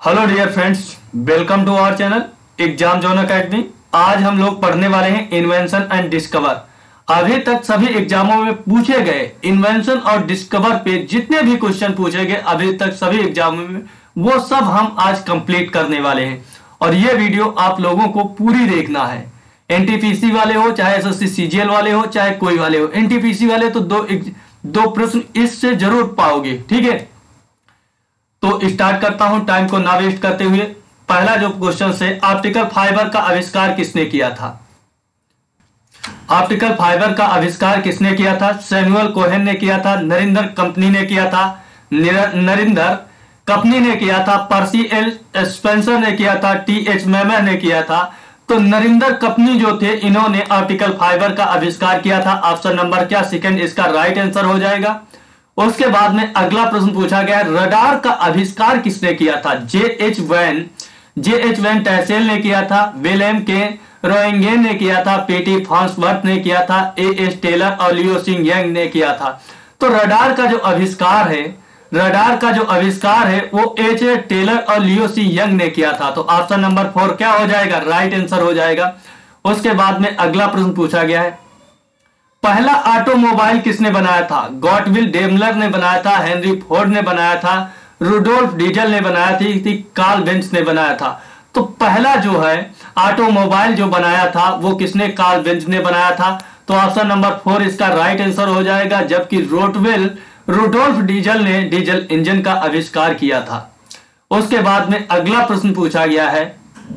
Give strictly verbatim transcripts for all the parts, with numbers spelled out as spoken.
Hello dear friends, welcome to our channel exam zone academy. आज हम लोग पढ़ने वाले हैं इन्वेंशन एंड डिस्कवर। अभी तक सभी एग्जामों में पूछे गए इन्वेंशन और डिस्कवर पे जितने भी क्वेश्चन पूछे गए अभी तक सभी एग्जामों में, वो सब हम आज कंप्लीट करने वाले हैं। और ये वीडियो आप लोगों को पूरी देखना है। एनटीपीसी वाले हो, चाहे एसएससी सीजीएल वाले हो, चाहे कोई वाले हो। एनटीपीसी वाले तो दो दो प्रश्न इससे जरूर पाओगे, ठीक है। तो स्टार्ट करता हूं टाइम को ना वेस्ट करते हुए। पहला जो क्वेश्चन है, ऑप्टिकल फाइबर का आविष्कार किसने किया था? ऑप्टिकल फाइबर का आविष्कार किसने किया था? सैमुअल कोहेन ने किया था, नरिंदर कंपनी ने किया था, नरिंदर कंपनी ने किया था, पर्सी एल स्पेंसर ने किया था, टी एच मैमर ने किया था। तो नरिंदर कंपनी जो थे, इन्होंने ऑप्टिकल फाइबर का आविष्कार किया था। ऑप्शन नंबर क्या सेकंड इसका राइट आंसर हो जाएगा। उसके बाद में अगला प्रश्न पूछा गया, रडार का आविष्कार किसने किया था? J H van J H van Tassel ने किया था, विलियम के रोएंगेन ने किया था, पीटी फॉन्सवर्थ ने किया था, ए एस टेलर और लियो सिंह यंग ने किया था। तो रडार का जो आविष्कार है रडार का जो आविष्कार है वो एच ए टेलर और लियो सिंह यंग ने किया था। तो ऑप्शन नंबर फोर क्या हो जाएगा? राइट आंसर हो जाएगा। उसके बाद में अगला प्रश्न पूछा गया है, पहला ऑटोमोबाइल किसने बनाया था? गॉटविल डेमलर ने बनाया था, हेनरी फोर्ड ने बनाया था, रुडोल्फ डीजल ने बनाया थी, थी कार्ल बेंज ने बनाया था। तो पहला जो है ऑटोमोबाइल जो बनाया था वो किसने? कार्ल बेंज ने बनाया था। तो ऑप्शन नंबर फोर इसका राइट आंसर हो जाएगा। जबकि रोटवेल रुडोल्फ डीजल ने डीजल इंजन का आविष्कार किया था। उसके बाद में अगला प्रश्न पूछा गया है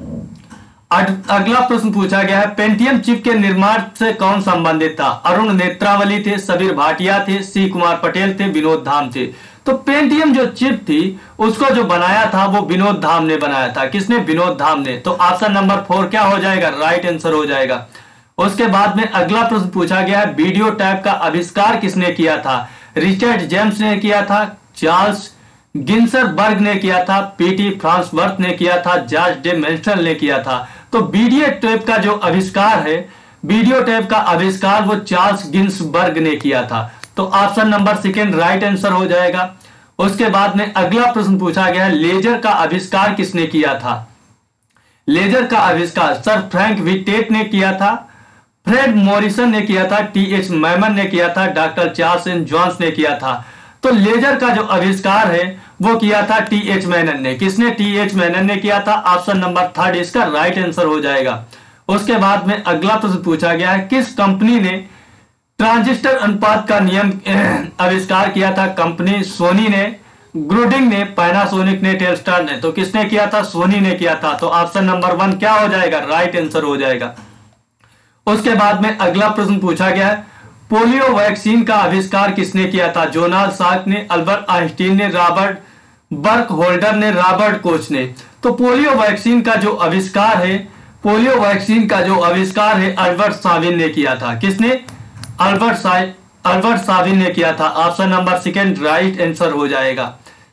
अगला प्रश्न पूछा गया है, पेंटियम चिप के निर्माण से कौन संबंधित था? अरुण नेत्रावली थे, सबीर भाटिया थे, सी कुमार पटेल थे, विनोद धाम थे। तो पेंटियम जो चिप थी उसको जो बनाया था वो विनोद धाम ने बनाया था। किसने? विनोद धाम ने। तो ऑप्शन नंबर फोर क्या हो जाएगा? राइट आंसर हो जाएगा। उसके बाद में अगला प्रश्न पूछा गया है, वीडियो टैप का आविष्कार किसने किया था? रिचर्ड जेम्स ने किया था, चार्ल्स गिन्सबर्ग ने किया था, पीटी फ्रांसवर्थ ने किया था, जॉर्ज डे मेंस्टल ने किया था। तो वीडियो टेप का जो आविष्कार है वीडियो टेप का आविष्कार वो चार्ल्स गिन्सबर्ग ने किया था। तो option number second right answer हो जाएगा। उसके बाद में अगला प्रश्न पूछा गया है, लेजर का आविष्कार किसने किया था? लेजर का आविष्कार सर फ्रैंक विटेट ने किया था, फ्रेड मॉरिसन ने किया था, टी एच मैमन ने किया था, डॉक्टर चार्ल्स एन जॉन्स ने किया था। तो लेजर का जो आविष्कार है वो किया था टी एच मैनन ने। किसने? टी एच मैनन ने किया था। ऑप्शन नंबर थर्ड इसका राइट आंसर हो जाएगा। उसके बाद में अगला प्रश्न पूछा गया है, किस कंपनी ने ट्रांजिस्टर अनुपात का नियम आविष्कार किया था? कंपनी सोनी ने, ग्रुडिंग ने, पैनासोनिक ने, टेलस्टार ने। तो किसने किया था? सोनी ने किया था। तो ऑप्शन नंबर वन क्या हो जाएगा? राइट आंसर हो जाएगा। उसके बाद में अगला प्रश्न पूछा गया है, पोलियो वैक्सीन का आविष्कार किसने किया था? जोनास साल्क ने, अल्बर्ट आइंस्टीन ने, रॉबर्ट बर्क होल्डर ने, रॉबर्ट कोच ने। तो पोलियो वैक्सीन का जो आविष्कार है पोलियो वैक्सीन का जो आविष्कार है अल्बर्ट साविन ने किया था। किसने? अल्बर्ट अल्बर्ट साविन ने किया था। Option number second right answer हो जाएगा।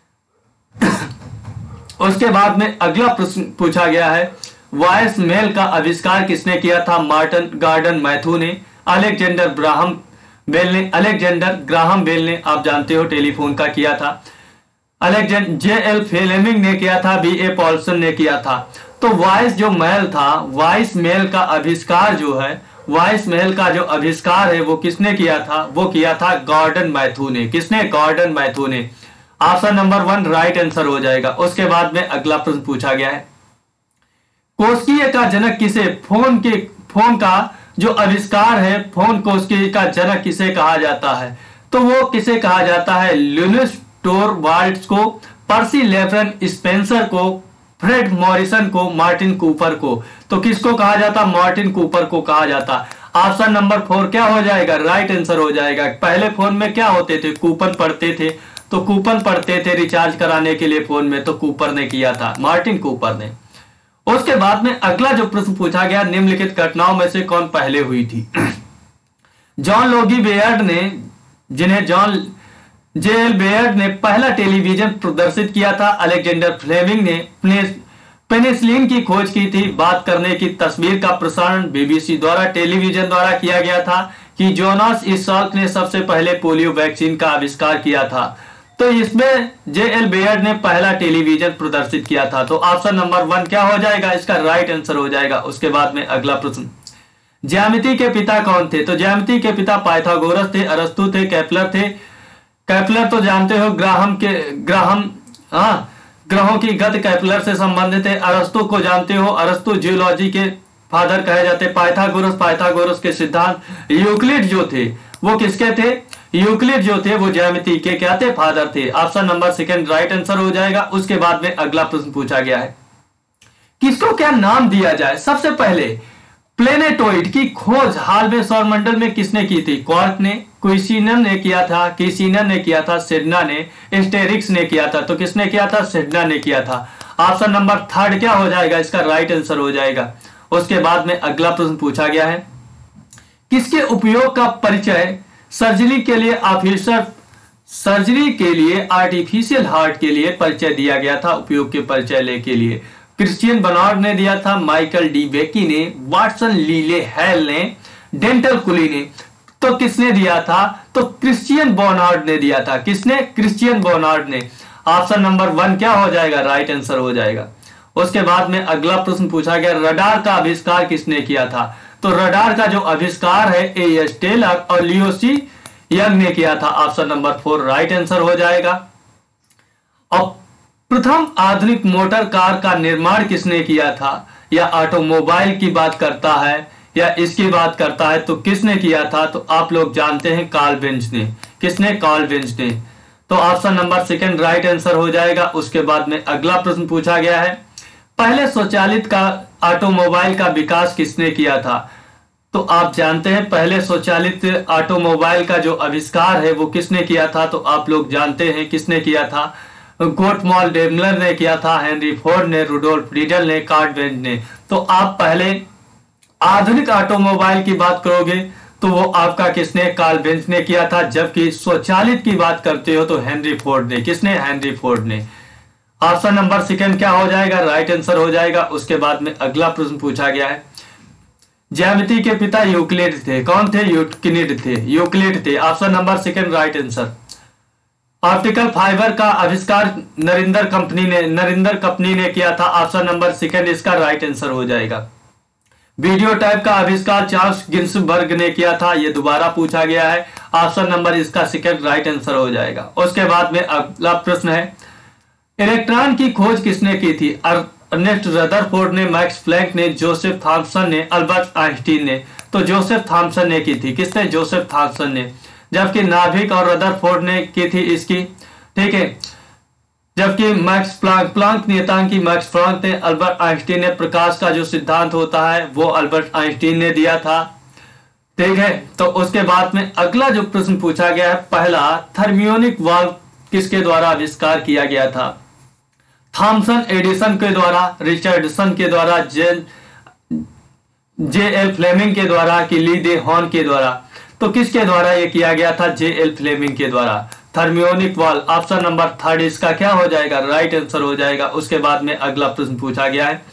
उसके बाद में अगला प्रश्न पूछा गया है, वॉइस मेल का आविष्कार किसने किया था? मार्टिन गार्डन मैथ्यू ने, अलेक्जेंडर ग्राहम बेल ने अलेक्जेंडर ग्राहम बेल ने आप जानते हो टेलीफोन का किया था। अलेक्जेंडर जे एल फ्लेमिंग ने किया था, बी ए पॉल्सन ने किया था। तो वॉइस जो मेल था वॉइस मेल का आविष्कार जो है वॉइस मेल का जो आविष्कार है वो किसने किया था? वो किया था गॉर्डन मैथ्यू ने। किसने? गॉर्डन मैथ्यू ने। Option number one right answer हो जाएगा। उसके बाद में अगला प्रश्न पूछा गया है, कोशिकीय का जनक किसे? फोन के फोन का जो आविष्कार है फोन कोशिकीय का जनक किसे कहा जाता है? तो वो किसे कहा जाता है? लिनुस टोरवाल्ड्स को, पर्सी लेफ्रेन स्पेंसर को, फ्रेड मॉरिसन को, मार्टिन कूपर को। तो किसको कहा जाता? मार्टिन कूपर को कहा जाता। ऑप्शन नंबर फोर क्या हो जाएगा? राइट आंसर हो जाएगा। पहले फोन में क्या होते थे? कूपन पढ़ते थे। तो कूपन पढ़ते थे रिचार्ज कराने के लिए फोन में, तो कूपर ने किया था, मार्टिन कूपर ने। उसके बाद में अगला जो प्रश्न पूछा गया, निम्नलिखित घटनाओं में से कौन पहले हुई थी? जॉन लोगी बेयर्ड ने, जिन्हें जॉन जे एल बेयर्ड ने पहला टेलीविजन प्रदर्शित किया था। अलेक्जेंडर फ्लेमिंग ने पेनिसिलिन की खोज की थी। बात करने की तस्वीर का प्रसारण बीबीसी द्वारा टेलीविजन द्वारा किया गया था। कि जोनास साल्क ने सबसे पहले पोलियो वैक्सीन का आविष्कार किया था। तो इसमें जे एल बेयर्ड ने पहला टेलीविजन प्रदर्शित किया था। तो ऑप्शन नंबर वन क्या हो जाएगा, इसका राइट आंसर हो जाएगा। उसके बाद में अगला प्रश्न, ज्यामिति के पिता कौन थे? तो ज्यामिति के पिता पाइथागोरस थे, अरस्तु थे, केपलर थे। केपलर तो जानते हो ग्राहम के ग्राहम हाँ ग्रहों की गति केपलर से संबंधित है। अरस्तु को जानते हो, अरस्तु जियोलॉजी के फादर कहे जाते। पाइथागोरस पाइथागोरस के सिद्धांत। यूक्लिड जो थे वो किसके थे? यूक्लिड जो थे वो ज्यामिति के क्या थे? फादर थे। Option number second right answer हो जाएगा। उसके बाद में अगला प्रश्न पूछा गया है, किसको क्या नाम दिया जाए? सबसे पहले प्लेनेटोइड की खोज हाल में सौरमंडल में किसने की थी? क्वार्क ने, क्विसिनन ने किया था, किसिनन ने किया था, सिडना ने, एस्टेरिक्स ने किया था। तो किसने किया था? सिडना ने किया था। ऑप्शन नंबर थर्ड क्या हो जाएगा, इसका राइट आंसर हो जाएगा। उसके बाद में अगला प्रश्न पूछा गया है, किसके उपयोग का परिचय सर्जरी के लिए ऑफिसर सर्जरी के लिए आर्टिफिशियल हार्ट के लिए परिचय दिया गया था? उपयोग के परिचय ले के लिए क्रिश्चियन बर्नार्ड ने दिया था, माइकल डी बेकी ने, वाटसन लीले हेल ने, डेंटल कुली ने। तो किसने दिया था? तो क्रिश्चियन बर्नार्ड ने दिया था। किसने? क्रिश्चियन बर्नार्ड ने। ऑप्शन नंबर वन क्या हो जाएगा? राइट आंसर हो जाएगा। उसके बाद में अगला प्रश्न पूछा गया, रडार का आविष्कार किसने किया था? तो रडार का जो आविष्कार है ए एस टेलर और लियो सी यंग ने किया था। Option number four right answer हो जाएगा। और प्रथम आधुनिक मोटर कार का निर्माण किसने किया था? या ऑटोमोबाइल की बात करता है या इसकी बात करता है, तो किसने किया था? तो आप लोग जानते हैं कार्ल बेंज ने। किसने? कार्ल बेंज ने। तो option number second right answer हो जाएगा। उसके बाद में अगला प्रश्न पूछा गया है, पहले स्वचालित का ऑटोमोबाइल का विकास किसने किया था? तो आप जानते हैं पहले स्वचालित ऑटोमोबाइल का जो आविष्कार है वो किसने किया था? तो आप लोग जानते हैं किसने किया था? गोटमॉल डेमलर ने किया था, हेनरी फोर्ड ने, रुडोल्फ रीडल ने, कार्ल बेंज ने। तो आप पहले आधुनिक ऑटोमोबाइल की बात करोगे तो वो आपका किसने? कार्ल बेंज ने किया था। जबकि स्वचालित की बात करते हो तो हेनरी फोर्ड ने। किसने? हेनरी फोर्ड ने। ऑप्शन नंबर सेकंड क्या हो जाएगा? राइट आंसर हो जाएगा। उसके बाद में अगला प्रश्न पूछा गया है, ज्यामिति के पिता यूक्लिड थे। कौन थे? यूक्लिड थे। यूक्लिड थे। Option number second right answer. Optical fibre का आविष्कार नरिंदर कंपनी ने नरिंदर कंपनी ने किया था। ऑप्शन नंबर सेकंड इसका राइट आंसर हो जाएगा। वीडियो टाइप का आविष्कार चार्ल्स गिन्सबर्ग ने किया था। यह दोबारा पूछा गया है। ऑप्शन नंबर इसका सेकंड राइट आंसर हो जाएगा। उसके बाद में अगला प्रश्न है, इलेक्ट्रॉन की खोज किसने की थी? अर्नेस्ट रदरफोर्ड ने, मैक्स प्लैंक ने, जोसेफ थॉम्सन ने, अल्बर्ट आइंस्टीन ने। तो जोसेफ थॉम्सन ने की थी। किसने? जोसेफ थॉम्सन ने। जबकि नाभिक और रदरफोर्ड ने की थी इसकी, ठीक है। जबकि मैक्स प्लांक प्लांक नियतांक की मैक्स प्लांक ने, अल्बर्ट आइंस्टीन ने प्रकाश का जो सिद्धांत होता है वो अल्बर्ट आइंस्टीन ने दिया था, ठीक है। तो उसके बाद में अगला जो प्रश्न पूछा गया है, पहला थर्मियोनिक वाल्व किसके द्वारा आविष्कार किया गया था? थॉमसन एडिसन के द्वारा, रिचर्डसन के द्वारा, जे जे एल फ्लेमिंग के द्वारा कि ली दे हॉर्न के द्वारा? तो किसके द्वारा यह किया गया था? जे एल फ्लेमिंग के द्वारा। Thermionic valve option number third इसका क्या हो जाएगा? राइट आंसर हो जाएगा। उसके बाद में अगला प्रश्न पूछा गया है,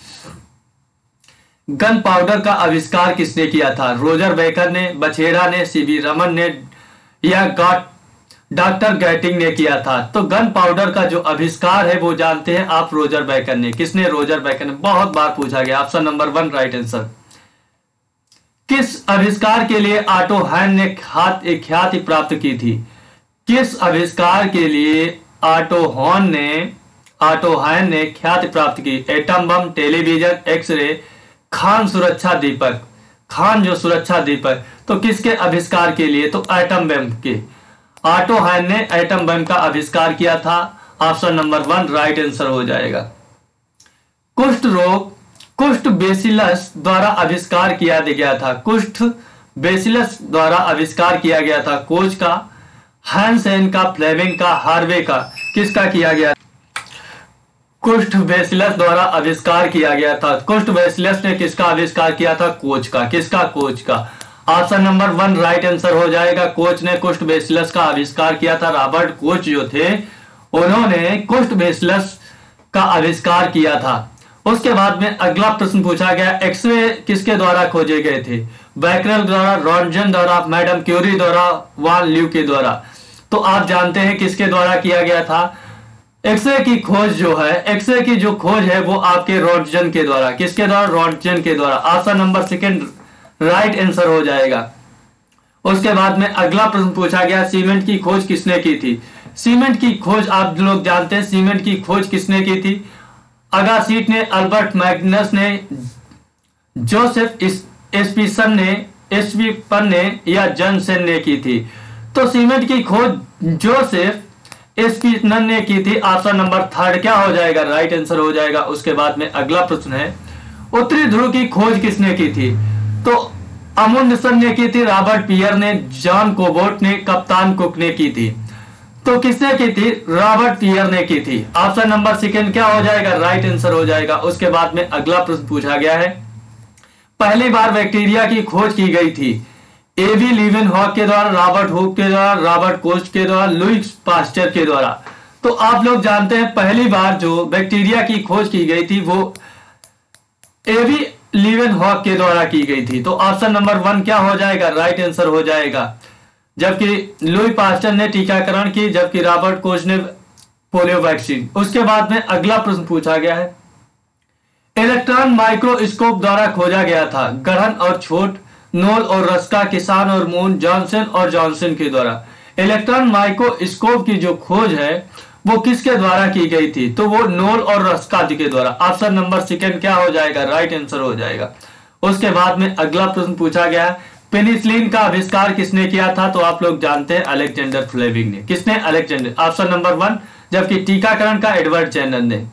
गन पाउडर का आविष्कार किसने किया था? रोजर बेकर ने, बछेड़ा ने, सीवी रमन ने या गॉट डॉक्टर गैटिंग ने किया था? तो गन पाउडर का जो आविष्कार है वो जानते हैं आप, रोजर बेकर ने। किसने? रोजर बेकर ने। बहुत बार पूछा गया। Option number one right answer. किस आविष्कार के लिए ऑटो हैन ने ख्याति प्राप्त की थी? किस आविष्कार के लिए ऑटो हॉर्न ने ऑटो हैन ने ख्याति प्राप्त की? एटम बम, टेलीविजन, एक्सरे, खान सुरक्षा दीपक। खान जो सुरक्षा दीपक, तो किसके आविष्कार के लिए? तो एटम बम के। ऑटो हैन ने एटम बम का आविष्कार किया था। Option number one right answer हो जाएगा। कुष्ठ रोग कुष्ठ बेसिलस द्वारा आविष्कार किया गया था। कुष्ठ बेसिलस द्वारा आविष्कार किया गया था। कोच का, हैंसेन का, फ्लेमिंग का, हार्वे का, किसका किया गया? कुष्ठ बेसिलस द्वारा आविष्कार किया गया था। कुष्ठ बेसिलस ने किसका आविष्कार किया था? कोच का। किसका? कोच का। Option number one right answer हो जाएगा। कोच ने कुष्ठ बेसिलस का आविष्कार किया था। रॉबर्ट कोच जो थे उन्होंने कुष्ठ बेसिलस का आविष्कार किया था। उसके बाद में अगला प्रश्न पूछा गया, एक्सरे किसके द्वारा खोजे गए थे? बैकरेल द्वारा, रॉन्टजन द्वारा, मैडम क्यूरी द्वारा, वान ल्यू के द्वारा? तो आप जानते हैं किसके द्वारा किया गया था? एक्सरे की खोज जो है, एक्सरे की जो खोज है वो आपके रॉन्टजन के द्वारा, किसके द्वारा? रॉन्टजन के द्वारा। Option number second right answer हो जाएगा। उसके बाद में अगला प्रश्न पूछा गया, सीमेंट की खोज किसने की थी? सीमेंट की खोज आप लोग जानते हैं, सीमेंट की खोज किसने की थी? अगासीट ने, अल्बर्ट मैग्नस ने, जोसेफ एस्पिसन ने, एस्पिसन ने या जनसेन ने की थी? तो सीमेंट की खोज जोसेफ एस्पिसन ने की थी। ऑप्शन नंबर थर्ड क्या हो जाएगा? राइट आंसर हो जाएगा। उसके बाद में अगला प्रश्न है, उत्तरी ध्रुव की खोज किसने की थी? तो अमुंडसन ने की थी, रॉबर्ट पियर ने, जॉन कोबोट ने, कप्तान कुक ने की थी? तो किसने की थी? रॉबर्ट पियर ने की थी। ऑप्शन नंबर सेकंड क्या हो जाएगा? राइट आंसर हो जाएगा। उसके बाद में अगला प्रश्न पूछा गया है, पहली बार बैक्टीरिया की खोज की गई थी एबी लीवेनहॉक के द्वारा, रॉबर्ट हुक के द्वारा, रॉबर्ट कोच के द्वारा, लुईस पास्चर के द्वारा? तो आप लोग जानते हैं पहली बार जो बैक्टीरिया की खोज की गई थी वो एबी लीवेनहॉक के द्वारा की गई थी। तो ऑप्शन नंबर वन क्या हो जाएगा? राइट आंसर हो जाएगा। जबकि लुई पास्चर ने टीकाकरण की, जबकि रॉबर्ट कोच ने पोलियो वैक्सीन। उसके बाद में अगला प्रश्न पूछा गया है, इलेक्ट्रॉन माइक्रोस्कोप द्वारा खोजा गया था गढ़न और छोट, नोल और रस्का, किसान और मून, जॉनसन और जॉनसन के द्वारा? इलेक्ट्रॉन माइक्रोस्कोप की जो खोज है वो किसके द्वारा की गई थी? तो वो नोल और रस्का के द्वारा। ऑप्शन नंबर सेकंड क्या हो जाएगा? राइट आंसर हो जाएगा। उसके बाद में अगला प्रश्न पूछा गया है, पेनिसिलिन का आविष्कार किसने किया था? तो आप लोग जानते हैं अलेक्जेंडर फ्लेमिंग ने। किसने? अलेक्जेंडर। Option number one. जबकि टीकाकरण का एडवर्ड जेनर ने।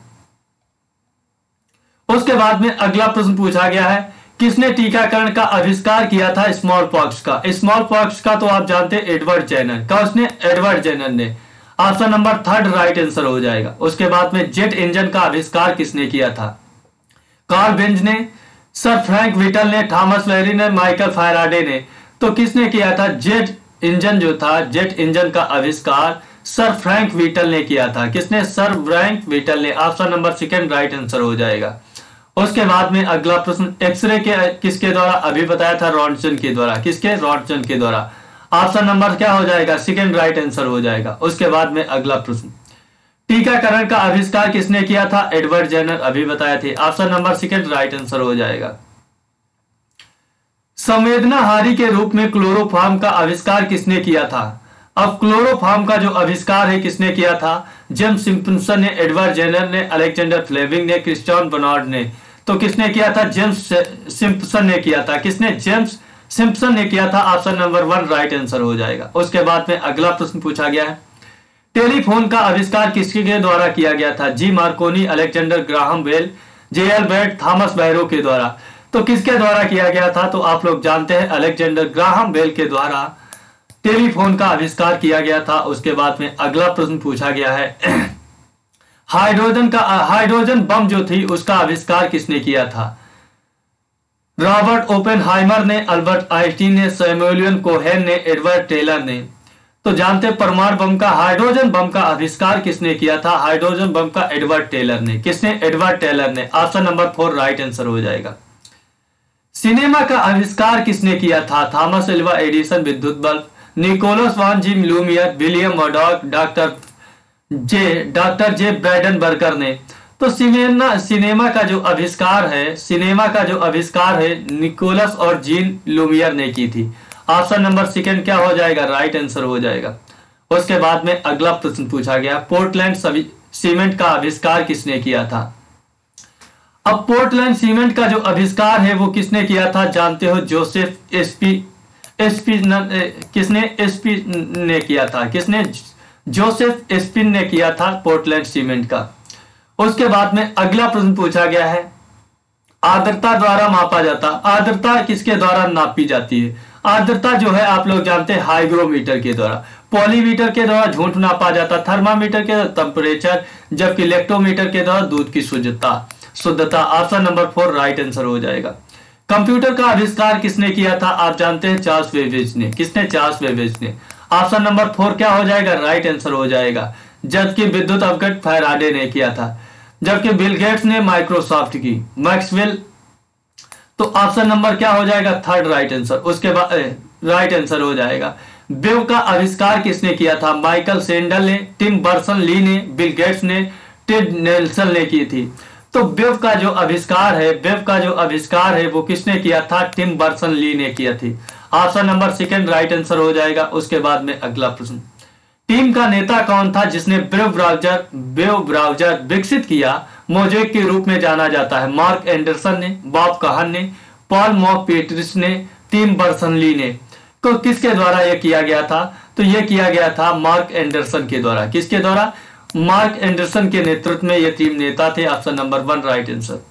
उसके बाद में अगला प्रश्न पूछा गया है, किसने टीकाकरण का आविष्कार किया था स्मॉल पॉक्स का? स्मॉल पॉक्स का तो आप जानते हैं एडवर्ड जेनर का। उसने एडवर्ड जेनर ने। Option number third right answer हो जाएगा। उसके बाद में जेट इंजन का आविष्कार किसने किया था? कार्ल बेंज ने, सर फ्रैंक विटल ने, थॉमस वेरी ने, माइकल फैराडे ने? तो किसने किया था? जेट इंजन जो था, जेट इंजन का आविष्कार सर फ्रैंक विटल ने किया था। किसने? सर फ्रैंक विटल ने। Option number second right answer हो जाएगा। उसके बाद में अगला प्रश्न, एक्सरे के किसके द्वारा अभी बताया था? रॉन्टसन के द्वारा। किसके? रॉन्टसन के द्वारा। ऑप्शन नंबर क्या हो जाएगा? सेकंड राइट आंसर हो जाएगा। उसके बाद में अगला प्रश्न, टीकाकरण का आविष्कार किसने किया था? एडवर्ड जेनर, अभी बताया थे। Option number second right answer हो जाएगा। संवेदनाहारी के रूप में क्लोरोफॉर्म का आविष्कार किसने किया था? अब क्लोरोफॉर्म का जो आविष्कार है किसने किया था? जेम्स सिम्पसन ने, एडवर्ड जेनर ने, अलेक्जेंडर फ्लेमिंग ने, क्रिस्टियन बर्नार्ड ने? तो किसने किया था? जेम्स सिम्पसन ने किया था। किसने? जेम्स सिम्पसन ने किया था। Option number one right answer हो जाएगा। उसके बाद में अगला प्रश्न पूछा गया है, टेलीफोन का आविष्कार किसके द्वारा किया गया था? G Marconi, Alexander Graham Bell, J L Baird, Thomas Barrow के द्वारा? तो किसके द्वारा किया गया था? तो आप लोग जानते हैं अलेक्जेंडर ग्राहम बेल के द्वारा टेलीफोन का आविष्कार किया गया था। उसके बाद में अगला प्रश्न पूछा गया है, हाइड्रोजन का हाइड्रोजन बम जो थी उसका आविष्कार किसने किया था? रॉबर्ट ओपेनहाइमर ने, अल्बर्ट आइंस्टीन ने, सैमुएल कोहेन ने, एडवर्ड टेलर ने? तो जानते हैं परमाणु बम का, हाइड्रोजन बम का आविष्कार किसने किया था? हाइड्रोजन बम का एडवर्ड टेलर ने। किसने? एडवर्ड टेलर ने। Option number four right answer हो जाएगा। सिनेमा का आविष्कार किसने किया था? थॉमस एल्वा एडिसन, विद्युत bulb, Nicolas von G Lumiere, William Murdoch, doctor J doctor J Brandenberger ने? तो सिनेमा सिनेमा का जो आविष्कार है सिनेमा का जो आविष्कार है निकोलस और जीन लूमियर ने की थी। ऑप्शन नंबर सेकंड क्या हो जाएगा? राइट आंसर हो जाएगा। उसके बाद में अगला प्रश्न पूछा गया, पोर्टलैंड सीमेंट का आविष्कार किसने किया था? अब पोर्टलैंड सीमेंट का जो आविष्कार है वो किसने किया था? जानते हो, जोसेफ एसपी एसपी किसने? एसपी ने किया था। किसने? जोसेफ एस्पिन ने किया था पोर्टलैंड सीमेंट का। उसके बाद में अगला प्रश्न पूछा गया है, आर्द्रता द्वारा मापा जाता, आर्द्रता किसके द्वारा नापी जाती है? आर्द्रता जो है आप लोग जानते हैं हाइग्रोमीटर के द्वारा, पॉलीमीटर के द्वारा झूठ नापा जाता, थर्मामीटर के द्वारा टेम्परेचर, जबकि इलेक्ट्रोमीटर के द्वारा दूध की शुद्धता शुद्धता। Option number four right answer हो जाएगा। कंप्यूटर का आविष्कार किसने किया था? आप जानते हैं चार्ल्स बेबेज ने। किसने? चार्ल्स बेबेज ने। ऑप्शन नंबर फोर क्या हो जाएगा? राइट आंसर हो जाएगा। जबकि विद्युत अपघट फैराडे ने किया था। जबकि बिल गेट्स ने माइक्रोसॉफ्ट की, मैक्सवेल। तो ऑप्शन नंबर क्या हो जाएगा? Third right answer. उसके बाद राइट आंसर हो जाएगा। वेव का आविष्कार किसने किया था? माइकल सेंडल ने, टिम बर्सन ली ने, बिल गेट्स ने, टेड नेल्सन ने की थी। तो वेव का जो आविष्कार है वेव का जो आविष्कार है वो किसने किया था? टिम बर्सन ली ने किया थी। Option number second right answer हो जाएगा। उसके बाद में अगला प्रश्न, टीम का नेता कौन था जिसने वेव ब्राउजर वेव ब्राउजर विकसित किया? मोजेक के रूप में जाना जाता है। मार्क एंडरसन ने, बॉब कहन ने, पॉल मॉक पेट्रिस ने, टिम बर्सन ली ने। तो किसके द्वारा यह किया गया था? तो यह किया गया था मार्क एंडरसन के द्वारा। किसके द्वारा? मार्क एंडरसन के नेतृत्व में यह टीम नेता थे। Option number one right answer.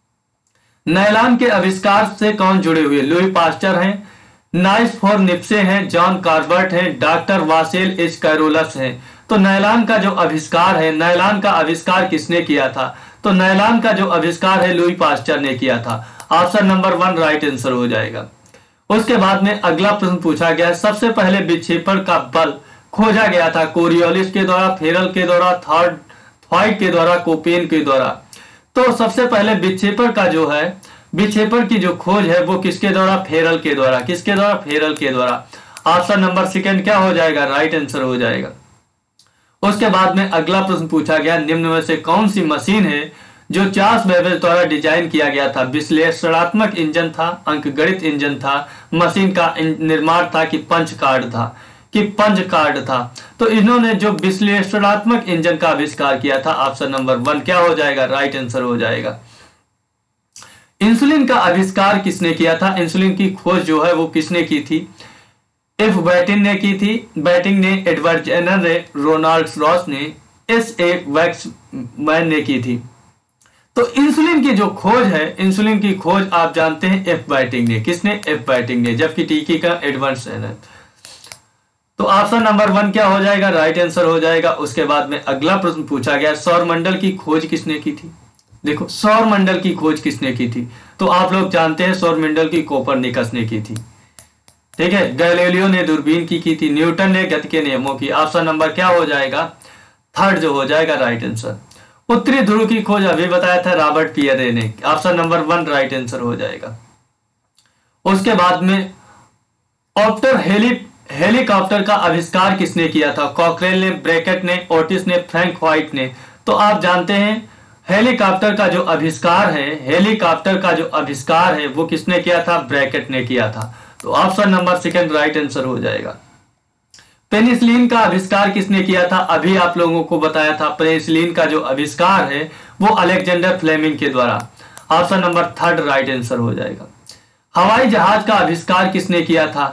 Nylon के आविष्कार से कौन जुड़े हुए? लुई पास्चर हैं, नाइस फॉर निप्से हैं, जॉन कार्बर्ट हैं, डॉक्टर वासेल एच कैरोलस हैं। तो नायलॉन का जो आविष्कार है नायलॉन का आविष्कार किसने किया था? तो नायलॉन का जो आविष्कार है लुई पास्चर ने किया था। Option number one right answer हो जाएगा। उसके बाद में अगला प्रश्न पूछा गया है, सबसे पहले विक्षेपण का बल खोजा गया था कोरियोलिस के द्वारा, फेरल के द्वारा, थर्ड थ्वाइट के द्वारा, कोपेन के द्वारा। तो सबसे पहले विक्षेपण का जो है विक्षेपण की जो खोज है वो किसके द्वारा? फेरल के द्वारा। किसके द्वारा? फेरल के द्वारा। ऑप्शन नंबर सेकंड क्या हो जाएगा? राइट आंसर हो जाएगा। उसके बाद में अगला प्रश्न पूछा गया, निम्न में से कौन सी मशीन है जो चार्ल्स बेबेज द्वारा डिजाइन किया गया था? विश्लेषणात्मक इंजन था, अंकगणित इंजन था, मशीन का निर्माण था कि पंच कार्ड था कि पंच कार्ड था? तो इन्होंने जो विश्लेषणात्मक इंजन का आविष्कार किया था। ऑप्शन नंबर वन क्या हो जाएगा? राइट आंसर हो जाएगा। इंसुलिन का आविष्कार किसने किया था? इंसुलिन की खोज जो है वो किसने की थी? एफ बैटिन ने की थी। बैटिंग ने, एडवर्ड जेनर ने, रोनाल्ड रॉस ने, एस ए वैक्समैन ने की थी। तो इंसुलिन की जो खोज है इंसुलिन की खोज आप जानते हैं एफ बैटिंग ने। किसने? एफ बैटिंग ने। जबकि टीके का एडवर्ड जेनर। तो ऑप्शन नंबर वन क्या हो जाएगा? राइट आंसर हो जाएगा। उसके बाद में अगला प्रश्न पूछा गया, सौर मंडल की खोज किसने की थी? देखो, सौर मंडल की खोज किसने की थी? तो आप लोग जानते हैं सौर मंडल की कोपरनिकस ने की थी। ठीक है, गैलीलियो ने दूरबीन की की थी, न्यूटन ने गति के नियमों की। ऑप्शन नंबर क्या हो जाएगा? थर्ड जो हो जाएगा राइट आंसर। उत्तरी ध्रुव की खोज अभी बताया था रॉबर्ट पियरे ने। Option number one right answer हो जाएगा। उसके बाद में ऑप्टर हेली हेलीकॉप्टर का आविष्कार किसने किया था? कॉकरेल ने, ब्रैकेट ने, ओटिस ने, फ्रैंक व्हाइट ने। तो आप जानते हैं हेलीकॉप्टर का जो आविष्कार है हेलीकॉप्टर का जो आविष्कार है वो किसने किया था? ब्रैकेट ने किया था। तो option number second right answer हो जाएगा। पेनिसिलिन का आविष्कार किसने किया था? अभी आप लोगों को बताया था पेनिसिलिन का जो आविष्कार है वो अलेक्जेंडर फ्लेमिंग के द्वारा। Option number third right answer हो जाएगा। हवाई जहाज का आविष्कार किसने किया था?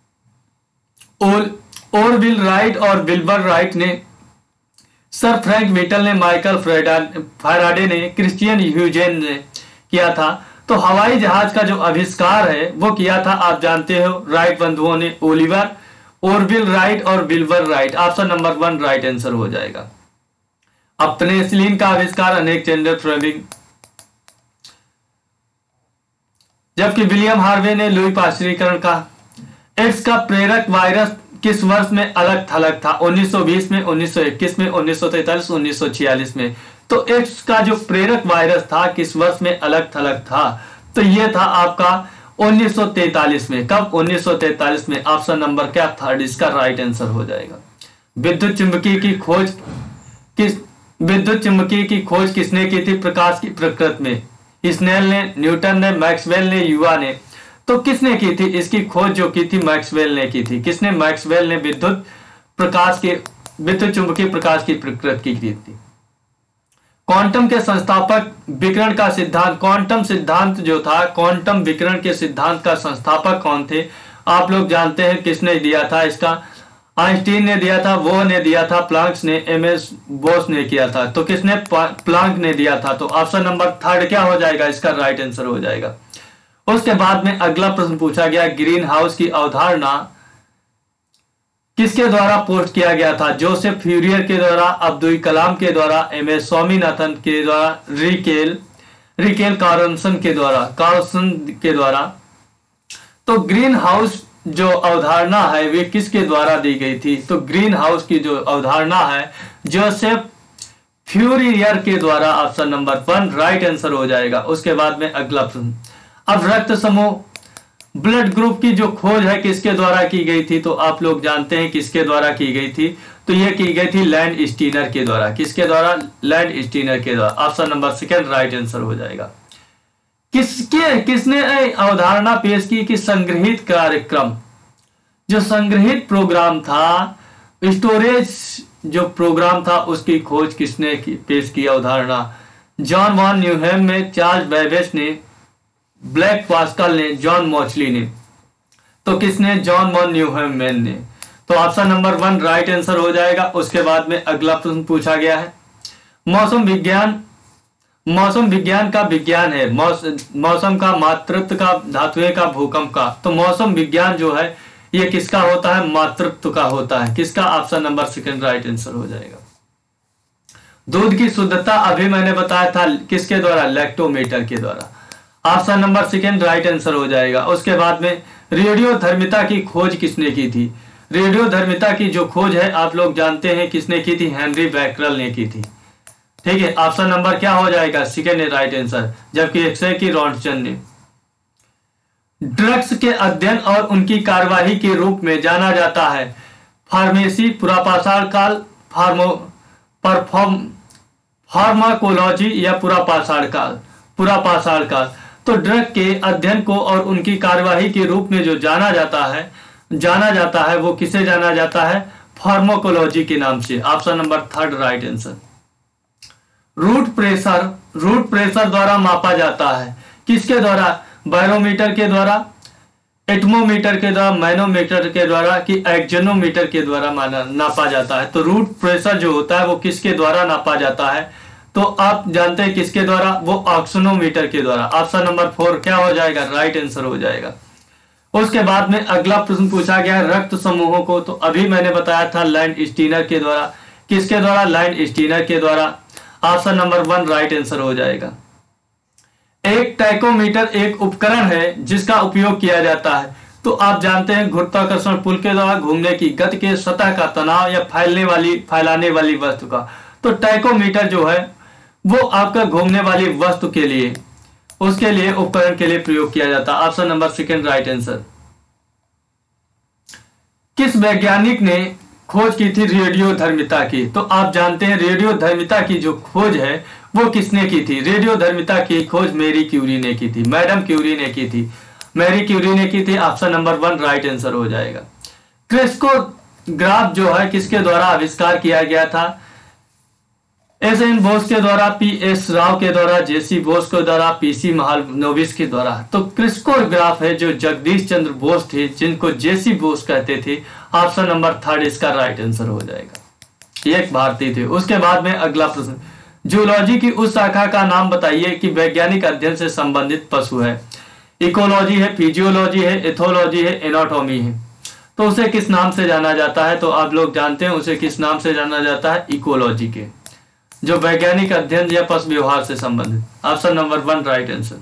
ओरविल राइट और विल्बर राइट ने, सर फ्रैंक व्हिटल ने, माइकल फैराडे ने, क्रिश्चियन ह्यूजेन ने किया था। तो हवाई जहाज का जो आविष्कार है वो किया था आप जानते हो राइट बंधुओं ने, ओलिवर ओरविल राइट और Wilbur Wright. Option number one right answer हो जाएगा। अब पेनिसिलिन का आविष्कार अलेक्जेंडर फ्लेमिंग, जबकि विलियम हार्वे ने लुई पाश्चरीकरण का। एड्स का प्रेरक वायरस किस वर्ष में अलग थलग था? उन्नीस सौ बीस में, उन्नीस सौ इक्कीस में, उन्नीस सौ तैंतालीस, उन्नीस सौ छियालीस में। तो एड्स का जो प्रेरक वायरस था किस वर्ष में अलग थलग था? तो यह था आपका उन्नीस सौ तैंतालीस में। कब? उन्नीस सौ तैंतालीस में। ऑप्शन नंबर क्या? थर्ड इसका राइट आंसर हो जाएगा। विद्युत चुंबकीय की खोज किस विद्युत चुंबकीय की खोज किसने की थी? प्रकाश की प्रकृति में। स्नेल ने, न्यूटन ने, मैक्सवेल ने, युवा ने। तो किसने की थी इसकी खोज? जो की थी मैक्सवेल ने की थी। किसने? मैक्सवेल ने विद्युत प्रकाश के विद्युत चुंबकीय प्रकाश की प्रकृति की थी। क्वांटम के संस्थापक विकिरण का सिद्धांत क्वांटम सिद्धांत जो था क्वांटम विकिरण के सिद्धांत का संस्थापक कौन थे? आप लोग जानते हैं किसने दिया था इसका? आइंस्टीन ने दिया था, वो ने दिया था, प्लांक ने, एम एस बोस ने किया था। तो किसने? प्लांक ने दिया था। तो ऑप्शन नंबर थर्ड क्या हो जाएगा? इसका राइट आंसर हो जाएगा। उसके बाद में अगला प्रश्न पूछा गया, ग्रीन हाउस की अवधारणा किसके द्वारा पोस्ट किया गया था? जोसेफ फ्यूरियर के द्वारा, अब्दुल कलाम के द्वारा, एम एस स्वामीनाथन के द्वारा, रिकेल रिकेल कार्लसन के द्वारा कार्लसन के द्वारा। तो ग्रीन हाउस जो अवधारणा है वे किसके द्वारा दी गई थी? तो ग्रीन हाउस की जो अवधारणा है जोसेफ फ्यूरियर के द्वारा। Option number one right answer हो जाएगा। उसके बाद में अगला प्रश्न, अब रक्त समूह ब्लड ग्रुप की जो खोज है किसके द्वारा की गई थी, तो आप लोग जानते हैं किसके द्वारा की गई थी, तो ये की गई थी लैंड स्टीनर के द्वारा। किसके द्वारा? लैंड स्टीनर के द्वारा। Option number second right answer हो जाएगा। किसके किसने अवधारणा पेश की कि संग्रहित कार्यक्रम, जो संग्रहित प्रोग्राम था, स्टोरेज जो प्रोग्राम था, उसकी खोज किसने की, पेश की अवधारणा? जॉन वॉन न्यूहैम में, चार्ल्स बेबेज ने, ब्लैक पास्कल ने, जॉन मॉचली ने। तो किसने? जॉन वॉन न्यूहैम ने। तो option number one right answer हो जाएगा। उसके बाद में अगला प्रश्न पूछा गया है, मौसम विज्ञान, मौसम विज्ञान का विज्ञान है, मौस, मौसम का, मातृत्व का, धातुएं का, भूकंप का। तो मौसम विज्ञान जो है ये किसका होता है? मातृत्व का होता है। किसका? Option number second right answer हो जाएगा। दूध की शुद्धता अभी मैंने बताया था किसके द्वारा? लैक्टोमीटर के द्वारा। Option number second right answer हो जाएगा। उसके बाद में रेडियो धर्मिता की खोज किसने की थी? रेडियो धर्मिता की जो खोज है आप लोग जानते हैं किसने की थी? हेनरी बैकरल ने की थी। ठीक है, ऑप्शन नंबर क्या हो जाएगा? Second right answer. जबकि एक्सरे की रॉन्टसन ने। ड्रग्स के अध्ययन और उनकी कार्यवाही के रूप में जाना जाता है फार्मेसी, पुरापाषाण काल, फार्मो परफॉर्म फार्माकोलॉजी या पुरापाषाण काल? पुरापाषाण काल। तो ड्रग के अध्ययन को और उनकी कार्यवाही के रूप में जो जाना जाता है जाना जाता है वो किसे जाना जाता है? फार्माकोलॉजी के नाम से। Option number third right answer. Root pressure, root pressure द्वारा मापा जाता है किसके द्वारा? बैरोमीटर के द्वारा, एटमोमीटर के द्वारा, मैनोमीटर के द्वारा कि एक्जोनोमीटर के द्वारा माना नापा जाता है। तो रूट प्रेशर जो होता है वो किसके द्वारा नापा जाता है? तो आप जानते हैं किसके द्वारा? वो ऑक्सीनोमीटर के द्वारा। ऑप्शन नंबर फोर क्या हो जाएगा? राइट आंसर हो जाएगा। उसके बाद में अगला प्रश्न पूछा गया है रक्त समूहों को। तो अभी मैंने बताया था लैंड स्टीनर के द्वारा। किसके द्वारा? लैंड स्टीनर के द्वारा। Option number one right answer हो जाएगा। एक टैकोमीटर एक उपकरण है जिसका उपयोग किया जाता है। तो आप जानते हैं गुरुत्वाकर्षण पुल के द्वारा घूमने की गति के सतह का तनाव या फैलने वाली फैलाने वाली वस्तु का। तो टैकोमीटर जो है वो आपका घूमने वाली वस्तु के लिए, उसके लिए, उपकरण के लिए प्रयोग किया जाता है। Option number second right answer. किस वैज्ञानिक ने खोज की थी रेडियो धर्मिता की? तो आप जानते हैं रेडियो धर्मिता की जो खोज है वो किसने की थी? रेडियो धर्मिता की खोज मैरी क्यूरी ने की थी। मैडम क्यूरी ने की थी। मैरी क्यूरी ने की थी। Option number one right answer हो जाएगा। क्रिस्कोग्राफ जो है किसके द्वारा आविष्कार किया गया था? एस एन बोस के द्वारा, पी एस राव के द्वारा, जेसी बोस के द्वारा, पीसी महालनोबिस के द्वारा। तो क्रिस्कोग्राफ है जो जगदीश चंद्र बोस थे जिनको जेसी बोस कहते थे। ऑप्शन नंबर थर्ड इसका राइट आंसर हो जाएगा। एक भारतीय थे। उसके बाद में अगला प्रश्न, जूलॉजी की उस शाखा का नाम बताइए कि वैज्ञानिक अध्ययन से संबंधित पशु है। इकोलॉजी है, फिजियोलॉजी है, एथोलॉजी है, एनाटॉमी है। तो उसे किस नाम से जाना जाता है? तो आप लोग जानते हैं उसे किस नाम से जाना जाता है? इकोलॉजी के, जो वैज्ञानिक अध्ययन या पशु व्यवहार से संबंधित। Option number one right answer.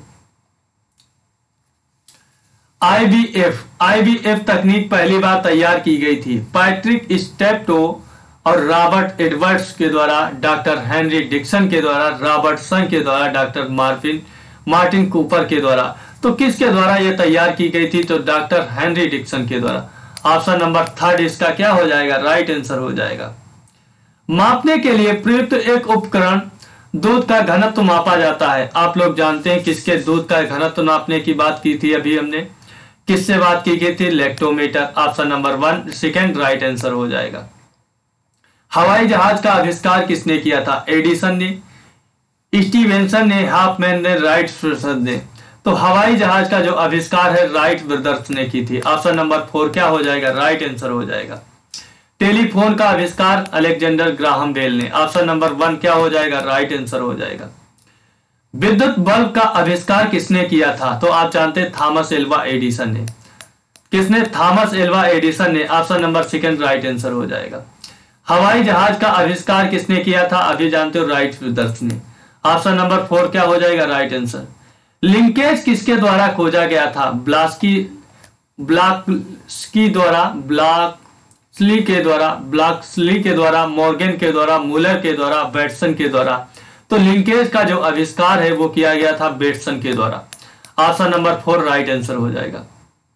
IVF, IVF तकनीक पहली बार तैयार की गई थी पैट्रिक स्टेप्टो और रॉबर्ट एडवर्ड्स के द्वारा, डॉक्टर हेनरी डिक्सन के द्वारा, रॉबर्टसन के द्वारा, डॉक्टर मार्टिन मार्टिन कूपर के द्वारा। तो किसके द्वारा यह तैयार की गई थी? तो डॉक्टर हेनरी डिक्सन के द्वारा। ऑप्शन नंबर थर्ड इसका क्या हो जाएगा? राइट आंसर हो जाएगा। मापने के लिए प्रयुक्त एक उपकरण, दूध का घनत्व मापा जाता है। आप लोग जानते हैं किसके दूध का घनत्व नापने की बात की थी अभी हमने? किससे बात की गई थी? Lactometer. Option number one second right answer हो जाएगा। हवाई जहाज का आविष्कार किसने किया था? एडिसन ने, स्टीवेंसन ने, हाफमैन ने, राइट ने। तो हवाई जहाज का जो आविष्कार है राइट ब्रदर्स ने की थी। ऑप्शन नंबर फोर क्या हो जाएगा? राइट आंसर हो जाएगा। टेलीफोन का आविष्कार अलेक्जेंडर ग्राहम बेल ने। ऑप्शन नंबर वन क्या हो जाएगा? राइट आंसर हो जाएगा। विद्युत बल्ब का आविष्कार किसने किया था? तो आप जानते हैं थॉमस एल्वा एडिसन ने। किसने? थॉमस एल्वा एडिसन ने। Option number second right answer हो जाएगा। हवाई जहाज का आविष्कार किसने किया था? अभी जानते हो राइट ब्रदर्स ने। ऑप्शन नंबर फोर क्या हो जाएगा? Right answer. लिंकेज किसके द्वारा खोजा गया था? ब्लास्की ब्लाक्सकी द्वारा, ब्लाक्सली के द्वारा, ब्लाक्सली के द्वारा, मॉर्गन के द्वारा, मुलर के द्वारा, बेटसन के द्वारा। तो लिंकेज का जो आविष्कार है वो किया गया था बेटसन के द्वारा। Option number four right answer हो जाएगा।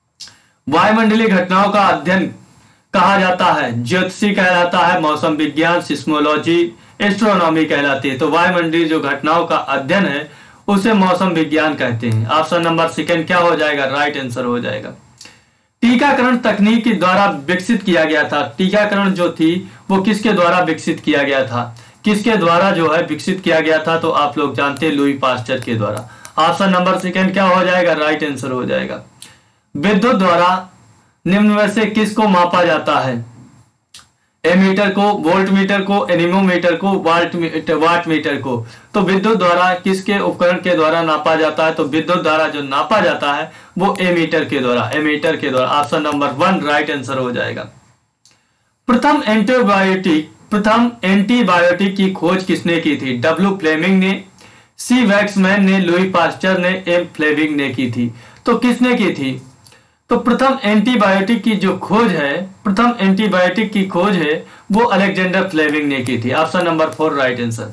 वायुमंडलीय घटनाओं का अध्ययन कहा जाता है ज्योतिषी कहलाता है, मौसम विज्ञान सिस्मोलॉजी एस्ट्रोनॉमी कहलाती है। तो वायुमंडलीय जो घटनाओं का अध्ययन है उसे मौसम विज्ञान कहते हैं। ऑप्शन नंबर सेकंड क्या हो जाएगा, राइट आंसर हो जाएगा। टीकाकरण तकनीक के द्वारा विकसित किया गया था। टीकाकरण जो थी वो किसके द्वारा विकसित किया गया था, किसके द्वारा जो है विकसित किया गया था, तो आप लोग जानते हैं लुई पास्चर के द्वारा। ऑप्शन नंबर सेकंड क्या हो जाएगा, राइट आंसर हो जाएगा। विद्युत द्वारा निम्न में से किसको मापा जाता है, एमीटर को, वोल्ट मीटर को, एनीमोमीटर को, वाट वाट मीटर को। तो विद्युत द्वारा किसके उपकरण के द्वारा नापा जाता है, तो विद्युत द्वारा जो नापा जाता है वो एमीटर के द्वारा, एमीटर के द्वारा। Option number one right answer हो जाएगा। प्रथम एंटीबायोटिक प्रथम एंटीबायोटिक की खोज किसने की थी, डब्ल्यू फ्लेमिंग ने, सी वैक्समैन ने, लुई पास्चर ने, एम फ्लेमिंग ने की थी। तो किसने की थी, तो प्रथम एंटीबायोटिक की जो खोज है, प्रथम एंटीबायोटिक की खोज है वो अलेक्जेंडर फ्लेमिंग ने की थी। Option number four right answer.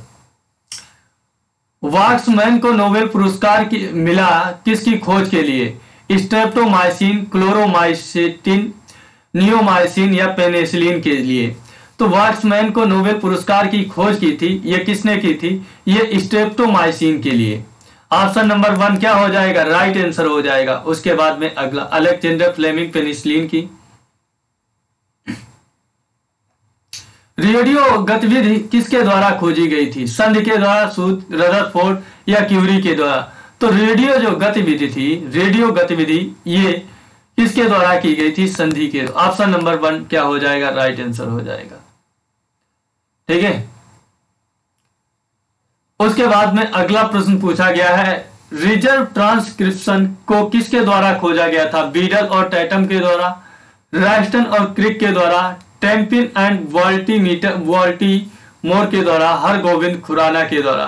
Waksman को नोबेल पुरस्कार की मिला किसकी खोज के लिए, स्ट्रेप्टोमाइसिन, क्लोरोमाइसिन, नियोमाइसिन या पेनिसिलिन के लिए। तो वैक्समैन को नोबेल पुरस्कार की खोज की थी, ये किसने की थी, ये स्ट्रेप्टोमाइसिन के लिए। ऑप्शन नंबर वन क्या हो जाएगा, राइट आंसर हो जाएगा। उसके बाद में अगला अलेक्जेंडर फ्लेमिंग पेनिसिलिन की। रेडियो गतिविधि किसके द्वारा खोजी गई थी, संधि के द्वारा, रदरफोर्ड या क्यूरी के द्वारा। तो रेडियो जो गतिविधि थी, रेडियो गतिविधि ये किसके द्वारा की गई थी, संधि के। ऑप्शन नंबर वन क्या हो जाएगा, राइट आंसर हो जाएगा। ठीक है, उसके बाद में अगला प्रश्न पूछा गया है, रिजर्व ट्रांसक्रिप्शन को किसके द्वारा खोजा गया था, बीडल और टैटम के द्वारा, रास्टन और क्रिक के द्वारा, टेम्पिन एंड वॉल्टीमीटर वॉल्टीमोर के द्वारा, हरगोविंद खुराना के द्वारा।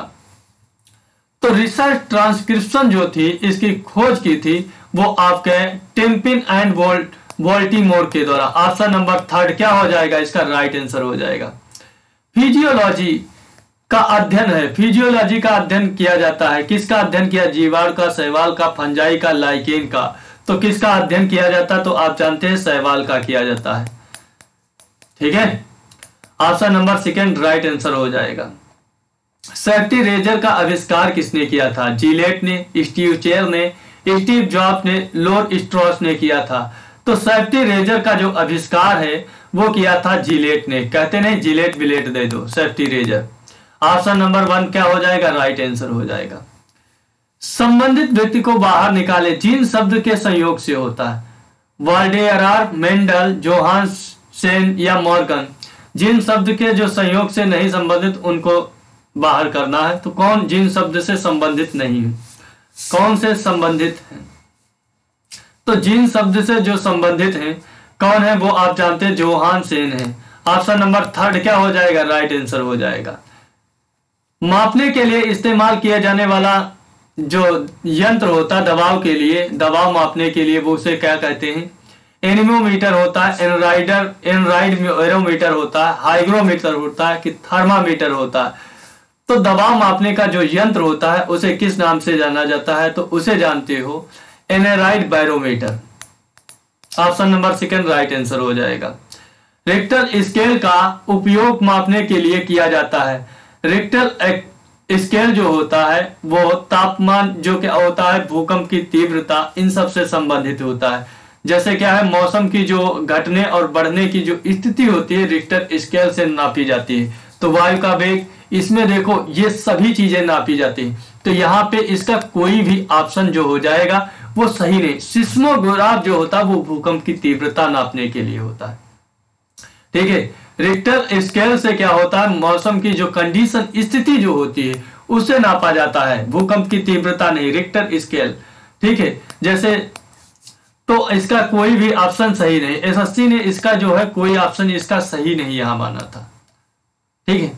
तो रिसर्च ट्रांसक्रिप्शन जो थी इसकी खोज की थी वो आपके टेम्पिन एंड वॉल्टीमोर के द्वारा। ऑप्शन नंबर थर्ड क्या हो जाएगा, इसका राइट आंसर हो जाएगा। फिजियोलॉजी का अध्ययन है, फिजियोलॉजी का अध्ययन किया जाता है, किसका अध्ययन किया, जीवाणु का, शैवाल का, फंजाई का, लाइकेन का। तो किसका अध्ययन किया जाता है, तो आप जानते हैं शैवाल का किया जाता है। ठीक है, option number second right answer हो जाएगा। सेफ्टी रेजर का आविष्कार किसने किया था, जिलेट ने, स्टीव चेयर ने, स्टीव जॉब्स ने, लॉर्ड स्ट्रॉस ने किया था। तो सेफ्टी रेजर का जो आविष्कार है वो किया था जिलेट ने। कहते नहीं जिलेट बिलेट दे दो, safety razor. Option number one क्या हो जाएगा, राइट आंसर हो जाएगा। संबंधित व्यक्ति को बाहर निकाले जिन शब्द के संयोग से होता है, वाल्डेयर, मेंडल, जोहानसेन या मॉर्गन। जिन शब्द के जो संयोग से नहीं संबंधित उनको बाहर करना है। तो कौन जिन शब्द से संबंधित नहीं है, कौन से संबंधित है, तो जिन शब्द से जो संबंधित है कौन है वो आप जानते हैं, जोहानसेन है। ऑप्शन नंबर थर्ड क्या हो जाएगा, राइट आंसर हो जाएगा। मापने के लिए इस्तेमाल किया जाने वाला जो यंत्र होता है दबाव के लिए, दबाव मापने के लिए, वो उसे क्या कहते हैं, एनीमोमीटर होता है, एनराइडर एनराइड एरोमीटर होता है, हाइग्रोमीटर होता है कि थर्मामीटर होता है। तो दबाव मापने का जो यंत्र होता है उसे किस नाम से जाना जाता है, तो उसे जानते हो aneroid barometer. Option number second right answer हो जाएगा। रिक्टर स्केल का उपयोग मापने के लिए किया जाता है। रिक्टर स्केल जो होता है वो तापमान जो क्या होता है, भूकंप की तीव्रता, इन सब से संबंधित होता है। जैसे क्या है, मौसम की जो घटने और बढ़ने की जो स्थिति होती है रिक्टर स्केल से नापी जाती है। तो वायु का वेग, इसमें देखो ये सभी चीजें नापी जाती हैं। तो यहाँ पे इसका कोई भी ऑप्शन जो हो जाएगा वो सही नहीं। सिस्मोग्राफ जो होता है वो भूकंप की तीव्रता नापने के लिए होता है। ठीक है, रिक्टर स्केल से क्या होता है, मौसम की जो कंडीशन स्थिति जो होती है उसे नापा जाता है, भूकंप की तीव्रता नहीं, रिक्टर स्केल। ठीक है, जैसे तो इसका कोई भी ऑप्शन सही नहीं। एसएससी ने इसका जो है कोई ऑप्शन इसका सही नहीं यहां माना था। ठीक है,